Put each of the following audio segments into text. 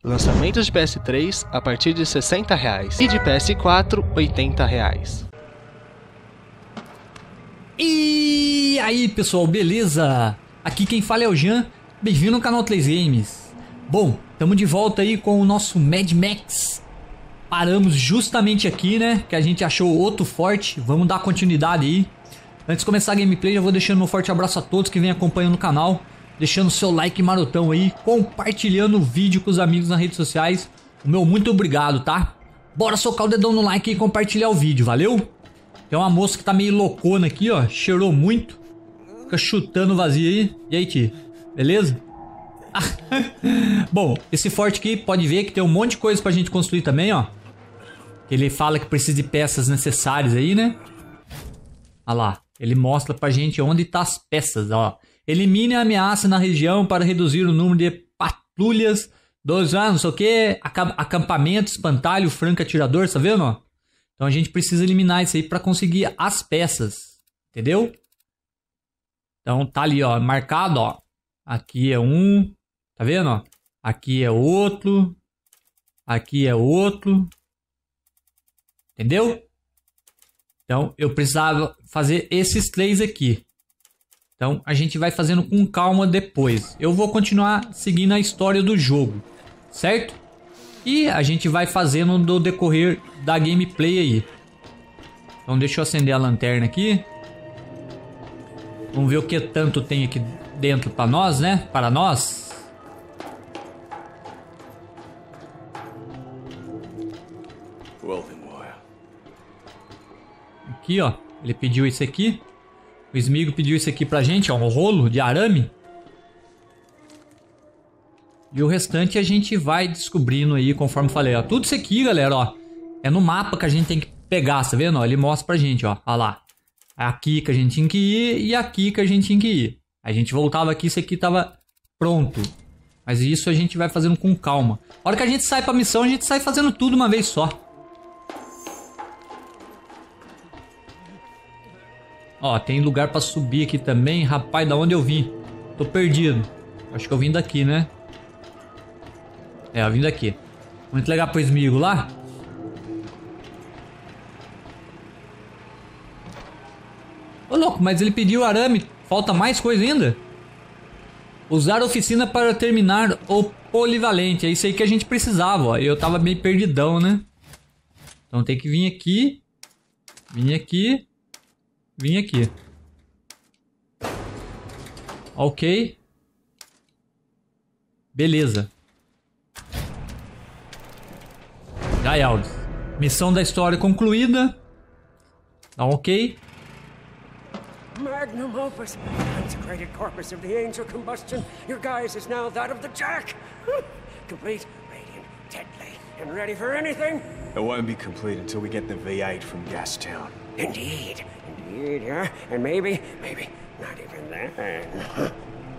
Lançamentos de PS3 a partir de R$ 60 e de PS4 R$ 80. E aí pessoal, beleza? Aqui quem fala é o Jean, bem-vindo ao canal 3 Games. Bom, estamos de volta aí com o nosso Mad Max. Paramos justamente aqui, né, que a gente achou outro forte. Vamos dar continuidade aí. Antes de começar a gameplay, já vou deixando um forte abraço a todos que vêm acompanhando o canal. Deixando seu like marotão aí, compartilhando o vídeo com os amigos nas redes sociais. O meu muito obrigado, tá? Bora socar o dedão no like e compartilhar o vídeo, valeu? Tem uma moça que tá meio loucona aqui, ó. Cheirou muito. Fica chutando vazio aí. E aí, tio? Beleza? Bom, esse forte aqui pode ver que tem um monte de coisa pra gente construir também, ó. Ele fala que precisa de peças necessárias aí, né? Olha lá. Ele mostra pra gente onde tá as peças, ó. Elimine a ameaça na região para reduzir o número de patrulhas dos não sei o que. Acampamento, espantalho, franco atirador, tá vendo, ó? Então a gente precisa eliminar isso aí para conseguir as peças, entendeu? Então tá ali, ó, marcado, ó. Aqui é um, tá vendo, ó? Aqui é outro. Aqui é outro. Entendeu? Então eu precisava fazer esses três aqui. Então a gente vai fazendo com calma depois. Eu vou continuar seguindo a história do jogo, certo? E a gente vai fazendo no decorrer da gameplay aí. Então deixa eu acender a lanterna aqui. Vamos ver o que tanto tem aqui dentro para nós, né? Para nós. Aqui, ó. Ele pediu isso aqui. O Smigo pediu isso aqui pra gente, ó, um rolo de arame. E o restante a gente vai descobrindo aí, conforme falei, ó. Tudo isso aqui, galera, ó, é no mapa que a gente tem que pegar, tá vendo? Ó, ele mostra pra gente, ó, olha lá. Aqui que a gente tinha que ir e aqui que a gente tinha que ir. A gente voltava aqui, isso aqui tava pronto. Mas isso a gente vai fazendo com calma. A hora que a gente sai pra missão, a gente sai fazendo tudo uma vez só. Ó, tem lugar pra subir aqui também. Rapaz, da onde eu vim? Tô perdido. Acho que eu vim daqui, né? É, eu vim daqui. Vamos entregar pro Smigo lá? Ô, louco, mas ele pediu arame. Falta mais coisa ainda? Usar a oficina para terminar o polivalente. É isso aí que a gente precisava, ó. Eu tava meio perdidão, né? Então tem que vir aqui. Vir aqui. Vim aqui. Ok. Beleza. Gaialdos. Missão da história concluída. Tá ok. Magnum opus, consecrated corpus of the angel combustion. Your guise is now that of the Jack. Complete, radiant, deadly, and ready for anything. It won't be complete until we get the V8 from Gastown. Indeed, yeah, and maybe not even then.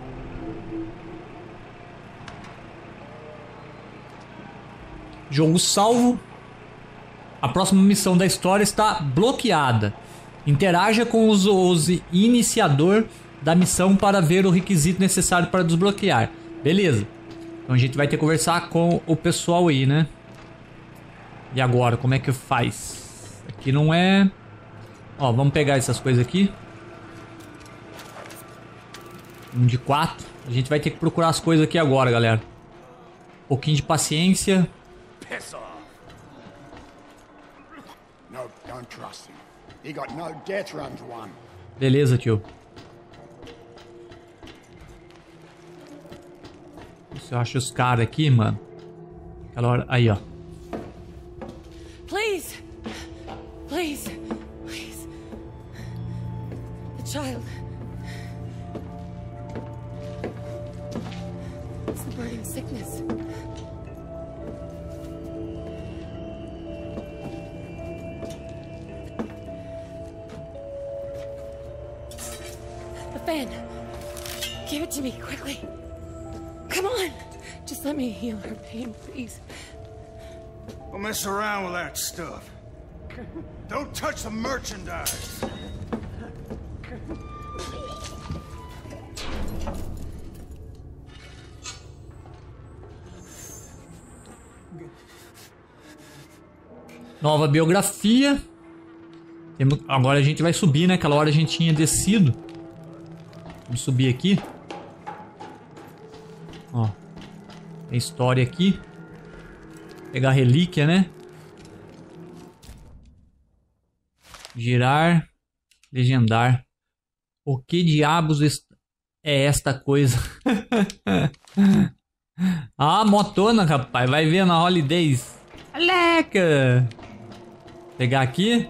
Jogo salvo. A próxima missão da história está bloqueada. Interaja com os iniciador da missão para ver o requisito necessário para desbloquear. Beleza. Então a gente vai ter que conversar com o pessoal aí, né? E agora, como é que faz? Aqui não é... Ó, vamos pegar essas coisas aqui. Um de 4. A gente vai ter que procurar as coisas aqui agora, galera. Um pouquinho de paciência. Beleza, tio. Se eu acho os caras aqui, mano. Aquela hora... Aí, ó. Please. Please. Child. It's the burning sickness. The fan. Give it to me quickly. Come on. Just let me heal her pain, please. Don't mess around with that stuff. Don't touch the merchandise. Nova biografia. Agora a gente vai subir, né? Aquela hora a gente tinha descido. Vamos subir aqui. Ó. Tem história aqui. Pegar relíquia, né? Girar. Legendar. O que diabos é esta coisa? Ah, motona, rapaz. Vai ver na Holidays. Aleca! Pegar aqui.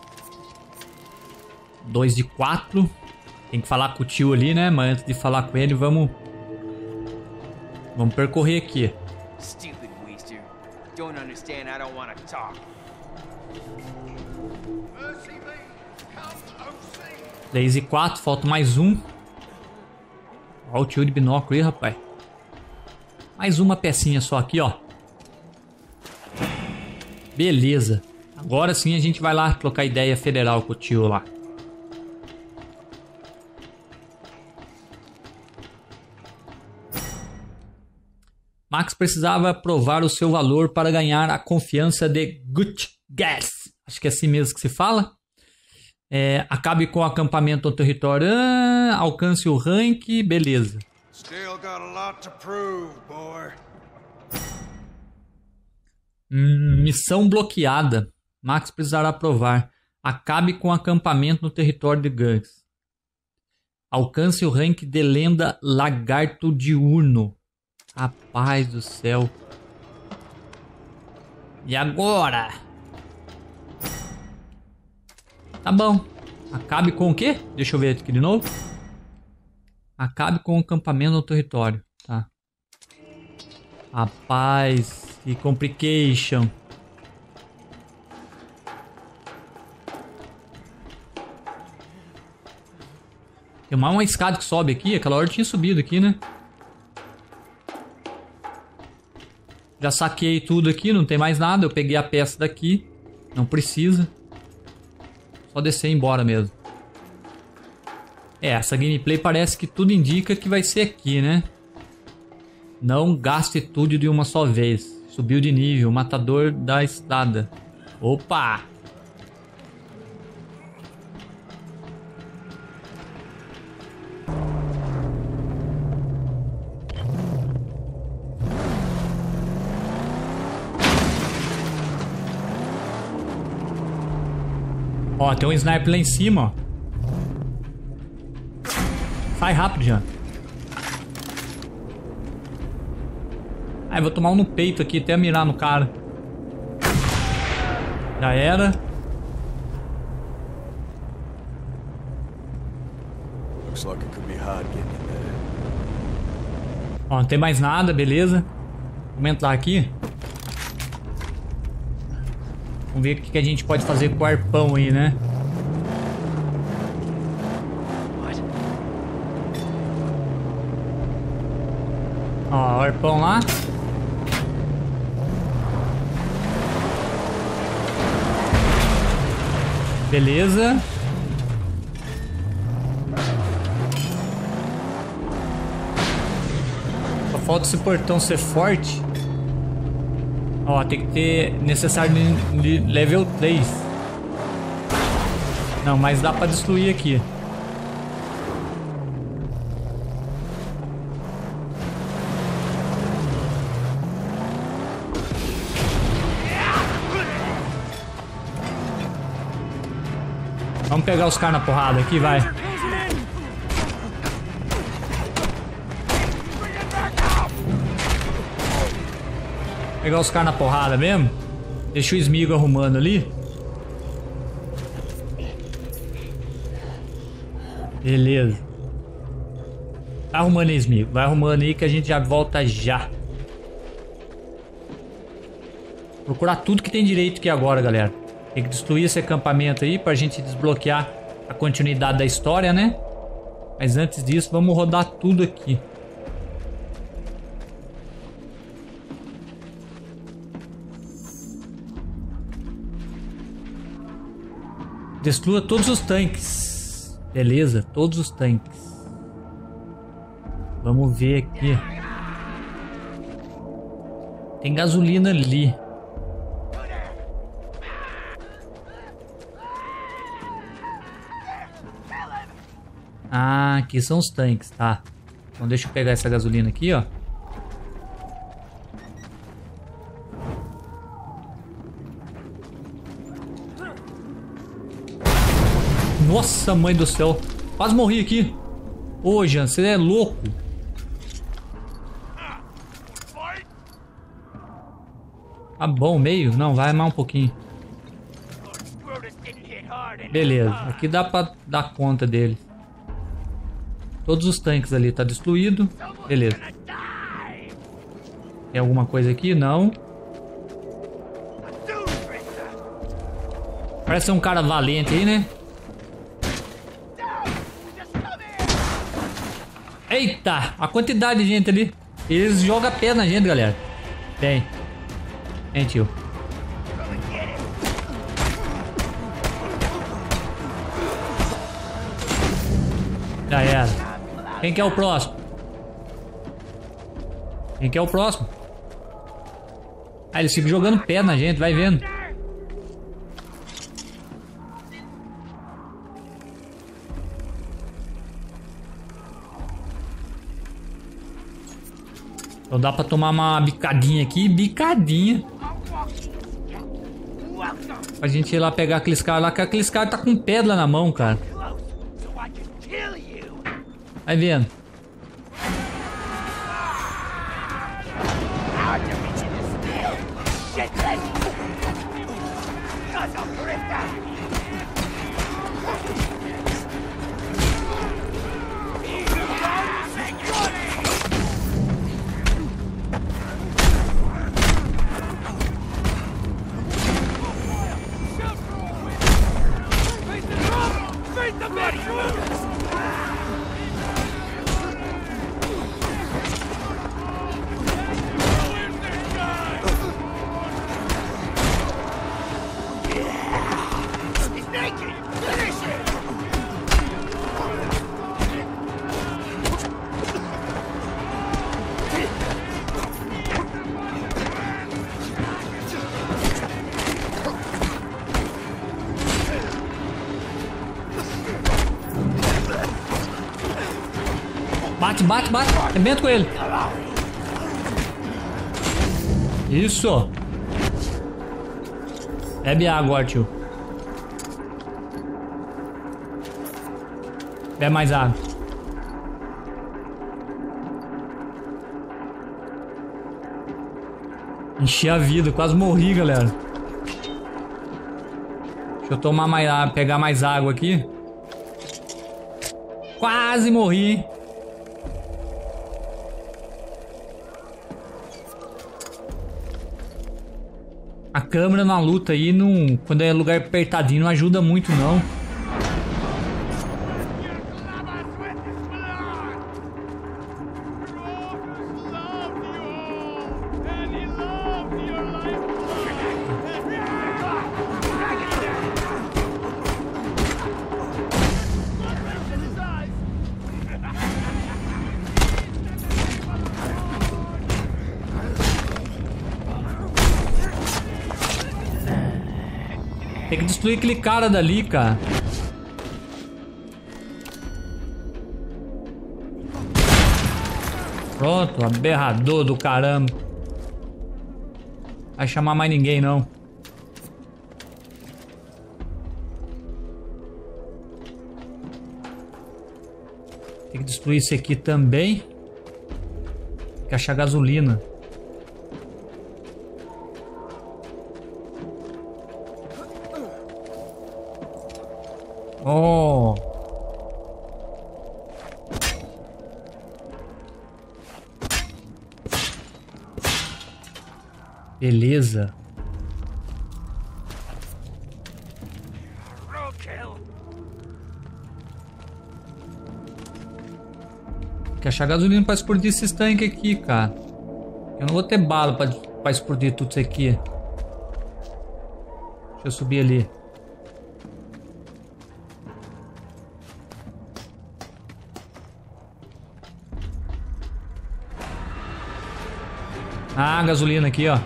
2 de 4. Tem que falar com o tio ali, né? Mas antes de falar com ele, vamos percorrer aqui. Stupid waster. Don't understand, I don't want to talk. 3 e 4, falta mais um. Olha o tio de binóculo aí, rapaz. Mais uma pecinha só aqui, ó. Beleza. Agora sim a gente vai lá trocar ideia federal com o tio lá. Max precisava provar o seu valor para ganhar a confiança de Gutgast. Acho que é assim mesmo que se fala. Acabe com o acampamento no território. Alcance o rank. Beleza. Still got a lot to prove, boy. Missão bloqueada. Max precisará provar. Acabe com o acampamento no território de Gus. Alcance o rank de lenda Lagarto Diurno. Rapaz do céu. E agora? Tá bom. Acabe com o quê? Deixa eu ver aqui de novo. Acabe com o acampamento no território. Tá. Rapaz. Que complication. Tem uma escada que sobe aqui. Aquela hora eu tinha subido aqui, né? Já saquei tudo aqui, não tem mais nada. Eu peguei a peça daqui. Não precisa. Só descer e ir embora mesmo. Essa gameplay parece que tudo indica que vai ser aqui, né? Não gaste tudo de uma só vez. Subiu de nível. Matador da estrada. Opa! Ó, tem um sniper lá em cima, ó. Sai rápido, já. Ai, vou tomar um no peito aqui até mirar no cara. Já era. Looks like it could be hard getting in there. Ó, não tem mais nada, beleza. Vamos entrar aqui. Vamos ver o que a gente pode fazer com o arpão aí, né? Ó, o arpão lá. Beleza. Só falta esse portão ser forte. Ó, tem que ter necessário de level 3. Não, mas dá pra destruir aqui. Vamos pegar os caras na porrada aqui, vai. Pegar os caras na porrada mesmo. Deixa o Smigo arrumando ali. Beleza. Vai arrumando aí, Smigo. Vai arrumando aí que a gente já volta já. Procurar tudo que tem direito aqui agora, galera. Tem que destruir esse acampamento aí pra gente desbloquear a continuidade da história, né? Mas antes disso, vamos rodar tudo aqui. Destrua todos os tanques. Beleza, todos os tanques. Vamos ver aqui. Tem gasolina ali. Ah, aqui são os tanques, tá. Então deixa eu pegar essa gasolina aqui, ó. Nossa, mãe do céu. Quase morri aqui. Ô, Jean, você é louco. Tá bom, meio? Não, vai mais um pouquinho. Beleza, aqui dá pra dar conta dele. Todos os tanques ali tá destruído. Beleza. Tem alguma coisa aqui? Não. Parece ser um cara valente aí, né? Eita, a quantidade de gente ali. Eles jogam pé na gente, galera. Tem. Hein, tio. Já era. Quem que é o próximo? Quem que é o próximo? Ah, eles ficam jogando pé na gente, vai vendo. Então dá pra tomar uma bicadinha aqui, bicadinha. Pra gente ir lá pegar aqueles caras lá, que aqueles caras tá com pedra na mão, cara. Vai vendo. Bate, bate, bate. Arrebenta com ele. Isso. Bebe água agora, tio. Bebe mais água. Enchi a vida, quase morri, galera. Deixa eu tomar mais água, pegar mais água aqui. Quase morri, hein? A câmera na luta aí, não, quando é lugar apertadinho, não ajuda muito, não. Tem que destruir aquele cara dali, cara. Pronto, aberrador do caramba. Vai chamar mais ninguém, não. Tem que destruir esse aqui também. Tem que achar gasolina. Oh. Beleza. Tem que achar gasolina pra explodir esses tanques aqui, cara. Eu não vou ter bala pra explodir tudo isso aqui. Deixa eu subir ali. Ah, gasolina aqui, ó.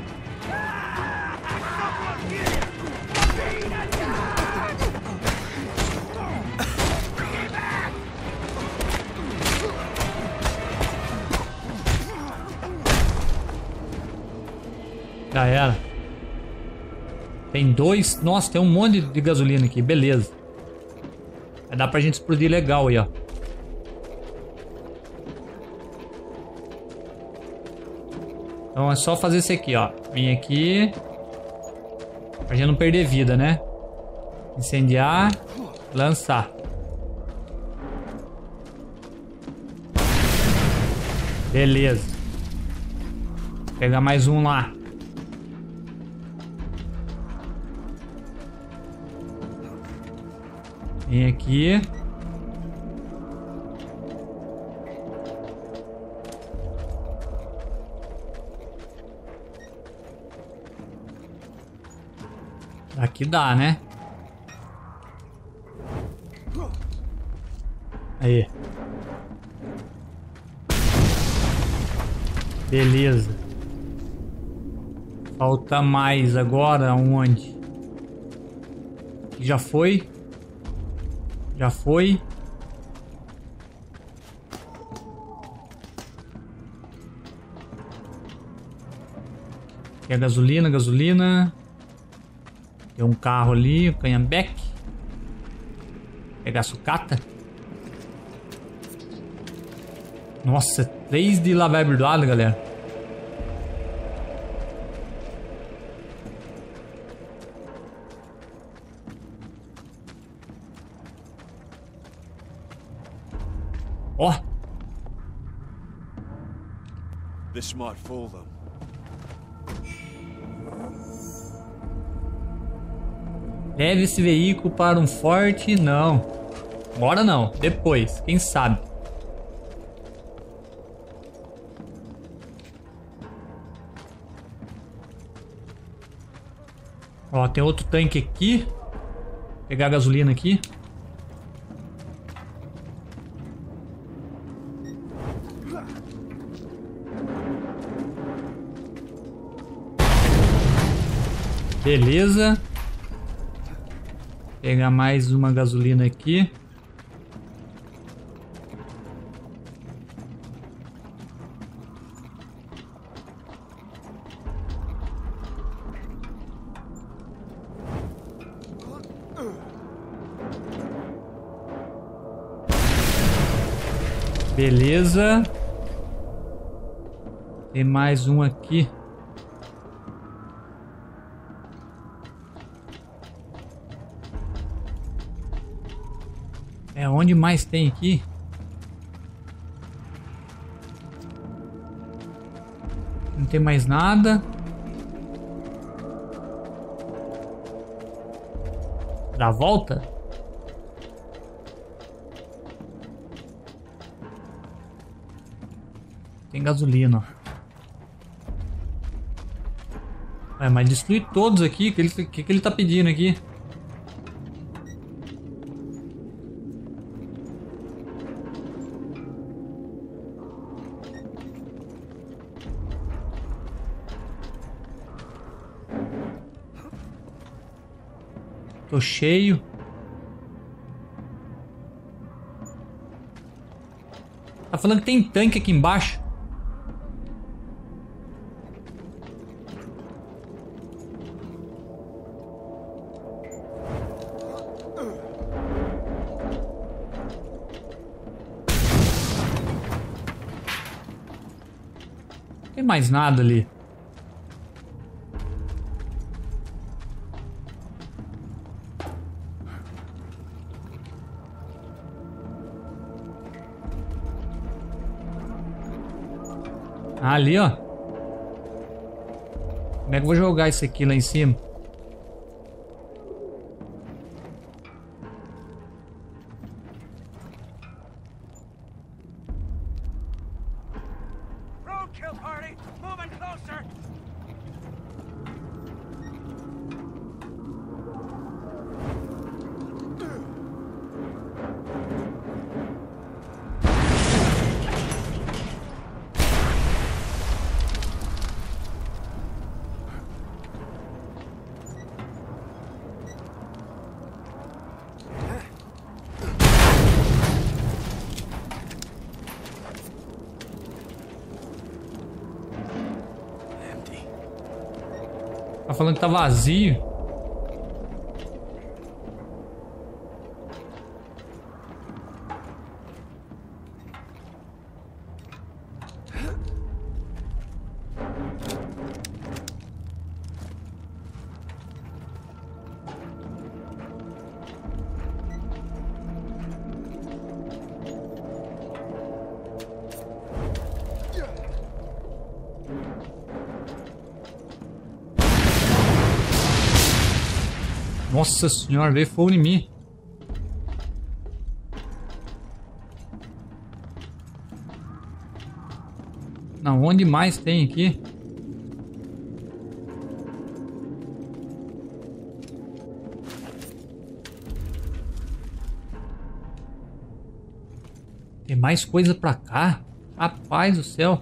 Já era. Tem 2. Nossa, tem um monte de gasolina aqui. Beleza. Vai dar pra gente explodir legal aí, ó. Então é só fazer isso aqui, ó. Vem aqui. Pra gente não perder vida, né? Incendiar. Lançar. Beleza. Vou pegar mais um lá. Vem aqui. Aqui dá, né? Aí. Beleza. Falta mais agora onde? Já foi. Já foi. Aqui é gasolina, gasolina. Tem um carro ali, um canhambeque. Pegar sucata. Nossa, 3 de lavar perdoado, galera. Ó. This might fool them. Leve esse veículo para um forte. Não. Agora não. Depois. Quem sabe. Ó, tem outro tanque aqui. Vou pegar a gasolina aqui. Beleza. Pegar mais uma gasolina aqui. Beleza. Tem mais um aqui. É, onde mais tem aqui? Não tem mais nada. Dá a volta? Tem gasolina. É, mas destruir todos aqui. O que ele tá pedindo aqui? Tô cheio. Tá falando que tem tanque aqui embaixo. Não tem mais nada ali. Ali, ó. Como é que eu vou jogar isso aqui lá em cima? Roadkill party, moving closer. falando que tá vazio. Nossa senhora, veio fogo em mim. Não, onde mais tem aqui? Tem mais coisa pra cá? Rapaz do céu.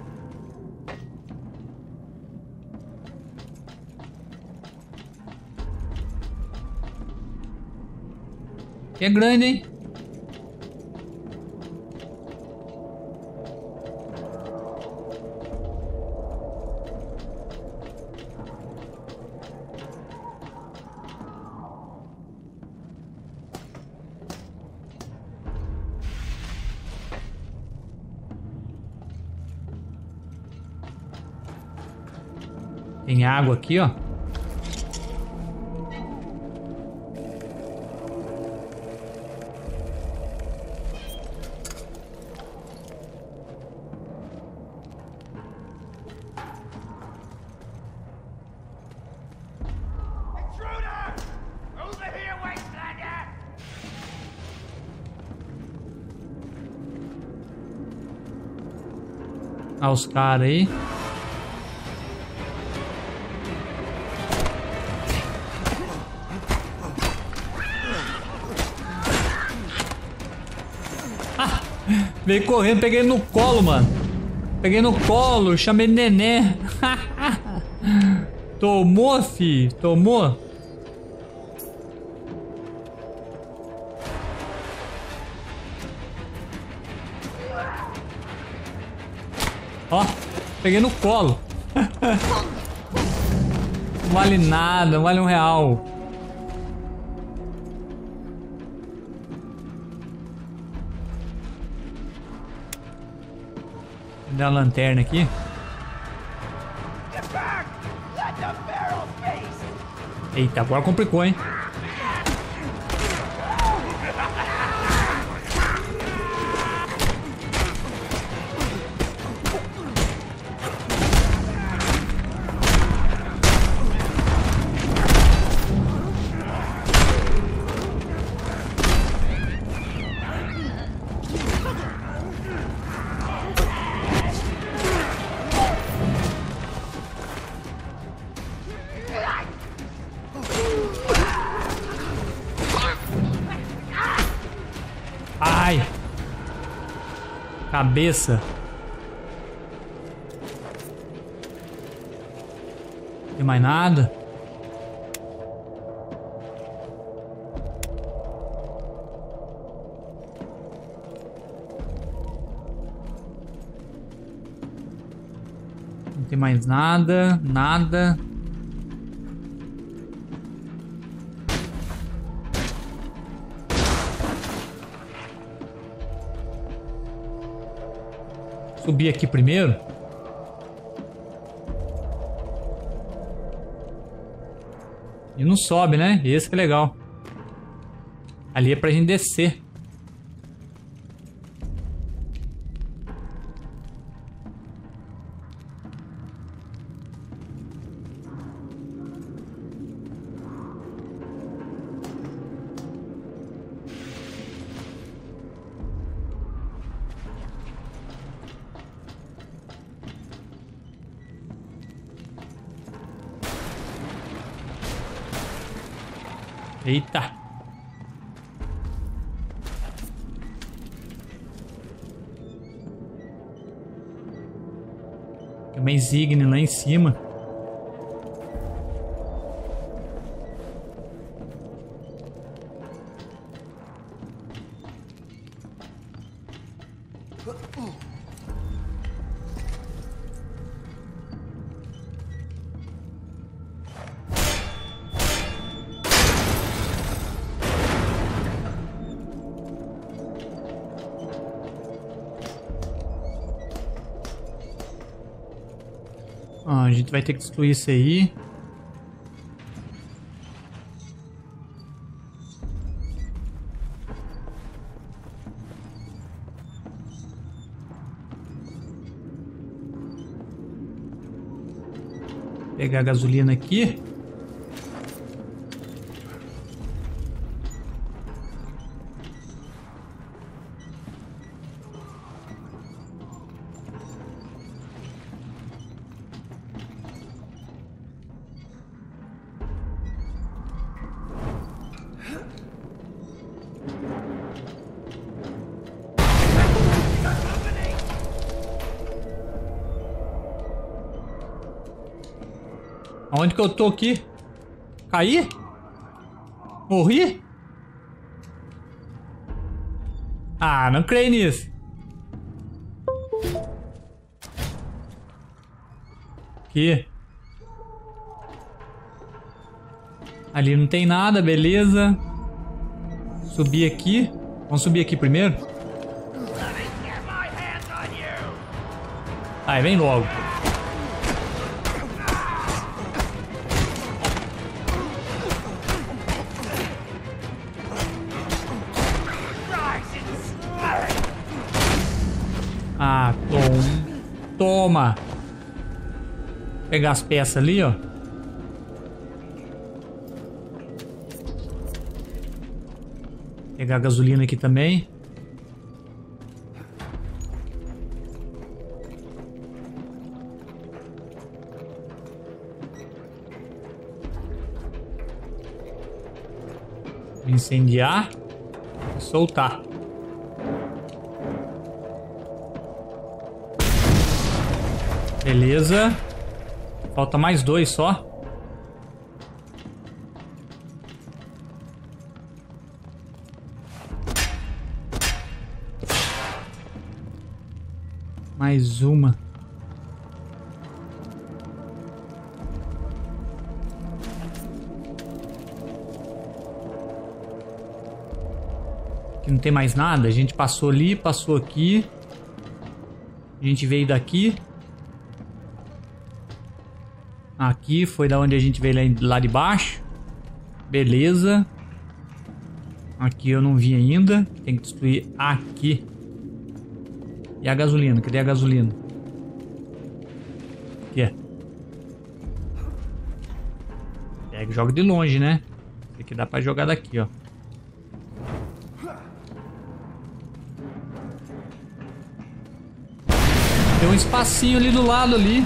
Que é grande, hein? Tem água aqui, ó. Ah, os caras aí. Ah, veio correndo, peguei no colo, mano. Peguei no colo, chamei de neném. Tomou, fi? Tomou? Ó, peguei no colo. Não vale nada, não vale R$1. Cadê a lanterna aqui? Eita, agora complicou, hein? Ai! Cabeça! Não tem mais nada? Não tem mais nada, nada. Subir aqui primeiro. E não sobe, né? Esse que é legal. Ali é pra gente descer. Eita! Tem uma insígnia lá em cima. Ó, a gente vai ter que destruir isso aí. Pegar a gasolina aqui. Onde que eu tô aqui? Caí? Morri? Ah, não creio nisso. Aqui. Ali não tem nada, beleza. Subir aqui. Vamos subir aqui primeiro. Aí, vem logo. Ah, toma. Pegar as peças ali, ó. Pegar a gasolina aqui também. Incendiar e soltar. Beleza. Falta mais 2 só. Mais uma. Aqui não tem mais nada. A gente passou ali, passou aqui. A gente veio daqui. Aqui foi da onde a gente veio lá de baixo. Beleza. Aqui eu não vi ainda. Tem que destruir aqui. E a gasolina? Cadê a gasolina? Aqui. Pega e joga de longe, né? Esse aqui dá pra jogar daqui, ó. Tem um espacinho ali do lado ali.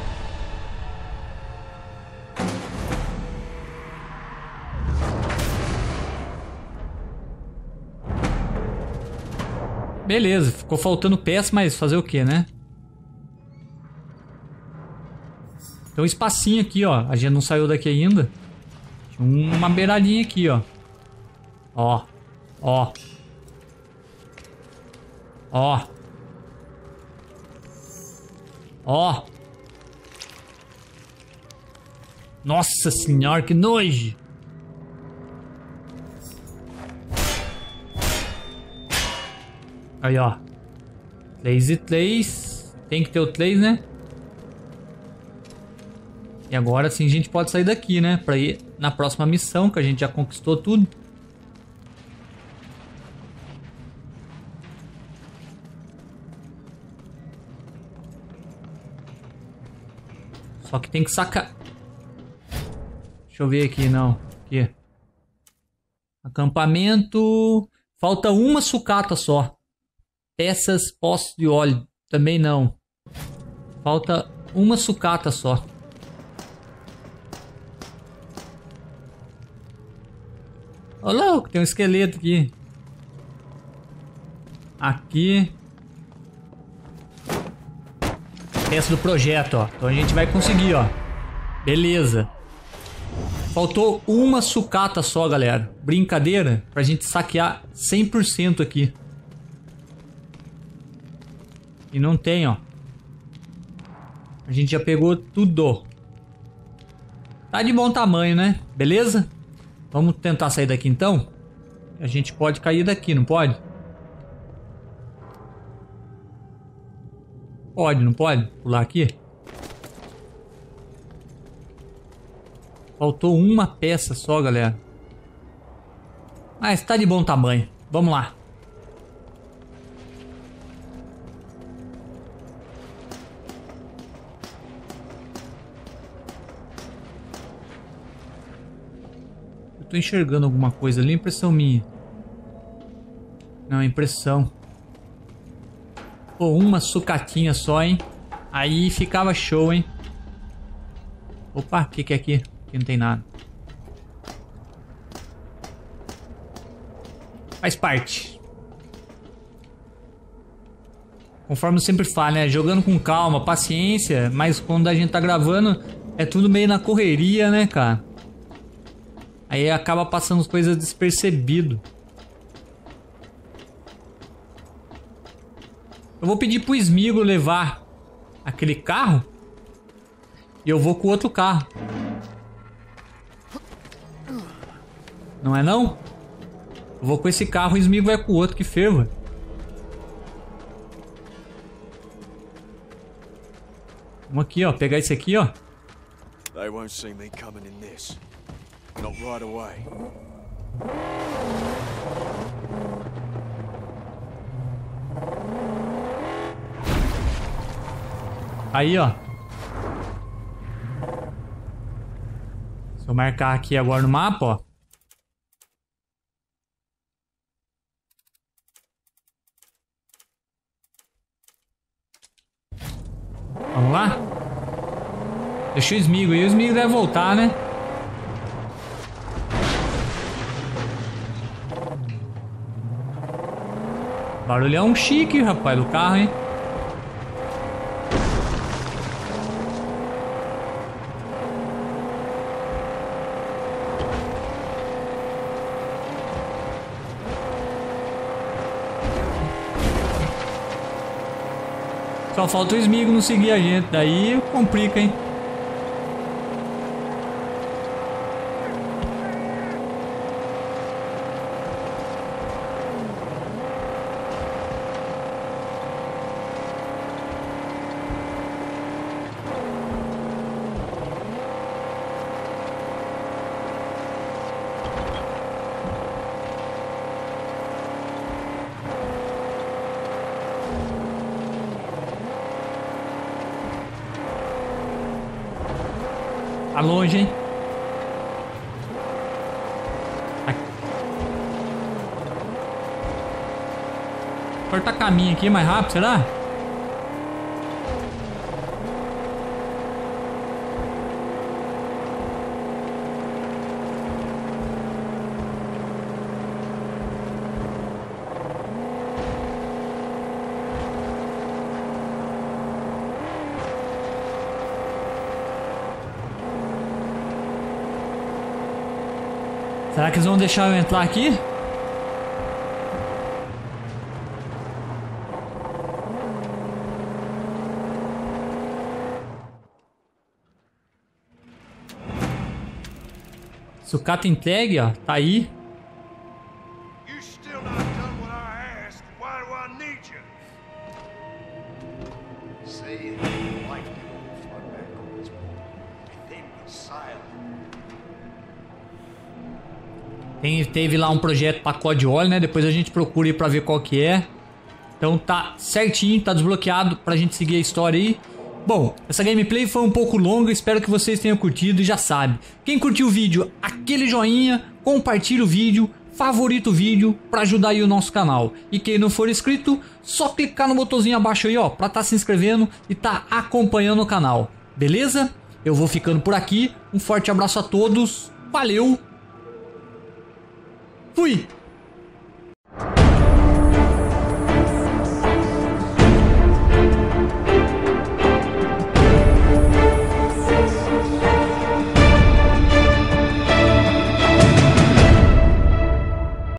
Beleza, ficou faltando peça, mas fazer o que, né? Tem um espacinho aqui, ó. A gente não saiu daqui ainda. Tinha uma beiradinha aqui, ó. Ó. Ó. Ó. Ó. Nossa senhora, que nojo. Aí, ó. 3 e 3. Tem que ter o 3, né? E agora sim a gente pode sair daqui, né? Pra ir na próxima missão, que a gente já conquistou tudo. Só que tem que sacar... Deixa eu ver aqui, não. Aqui. Acampamento... Falta uma sucata só. Peças, poços de óleo. Também não. Falta uma sucata só. Ô louco, tem um esqueleto aqui. Aqui. Peça do projeto, ó. Então a gente vai conseguir, ó. Beleza. Faltou uma sucata só, galera. Brincadeira. Pra gente saquear 100% aqui. E não tem, ó. A gente já pegou tudo. Tá de bom tamanho, né? Beleza? Vamos tentar sair daqui então. A gente pode cair daqui, não pode? Pode, não pode? Pular aqui? Faltou uma peça só, galera. Mas tá de bom tamanho. Vamos lá. Eu tô enxergando alguma coisa ali. Impressão minha. Não, impressão. Pô, uma sucatinha só, hein? Aí ficava show, hein? Opa, o que é aqui? Aqui não tem nada. Faz parte. Conforme eu sempre falo, né? Jogando com calma, paciência. Mas quando a gente tá gravando, é tudo meio na correria, né, cara? Aí acaba passando as coisas despercebido. Eu vou pedir pro Sméagol levar aquele carro. E eu vou com o outro carro. Não é não? Eu vou com esse carro e o Sméagol vai com o outro, que ferva. Vamos aqui, ó. Pegar esse aqui, ó. They won't see me coming in this. Not right away. Aí, ó. Se eu marcar aqui agora no mapa, ó. Vamos lá? Deixa o Sméagol aí. O Sméagol deve voltar, né? Barulhão chique, rapaz, do carro, hein? Só falta o Sméagol não seguir a gente, daí complica, hein? Tá longe, hein? Cortar caminho aqui mais rápido, será? Será que eles vão deixar eu entrar aqui? Sucata entregue, ó. Tá aí. You still not done what I asked. Why do I need you? Say life didn't far back on this boat. And then we silent. Teve lá um projeto pacote de óleo, né? Depois a gente procura aí pra ver qual que é. Então tá certinho, tá desbloqueado pra gente seguir a história aí. Bom, essa gameplay foi um pouco longa, espero que vocês tenham curtido e já sabe. Quem curtiu o vídeo, aquele joinha, compartilha o vídeo, favorita o vídeo pra ajudar aí o nosso canal. E quem não for inscrito, só clicar no botãozinho abaixo aí, ó, pra tá se inscrevendo e tá acompanhando o canal. Beleza? Eu vou ficando por aqui, um forte abraço a todos, valeu! Fui!